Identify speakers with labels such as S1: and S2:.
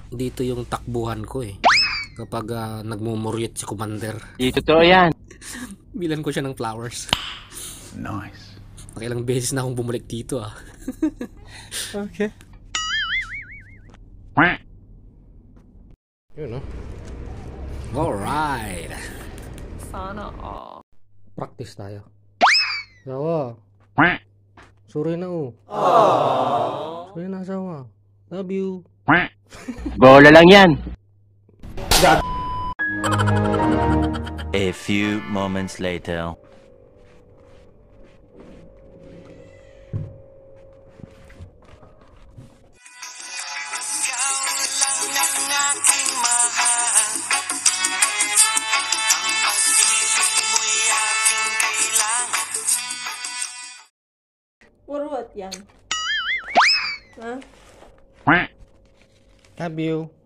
S1: dito yung takbuhan ko eh. Kapag nagmumuryot si Commander.
S2: Di totoo yan.
S1: Bilan ko siya ng flowers.
S3: Nice.
S1: Nakilang beses na akong bumalik dito ah.
S4: Okay.
S1: Yun no? Alright.
S5: Sana all.
S1: Practice tayo. Sawa. Sorry na oh. Sorry na sawa. Love you.
S2: Bola lang yan.
S6: A few moments later.
S5: What yan? Huh?
S4: Love you.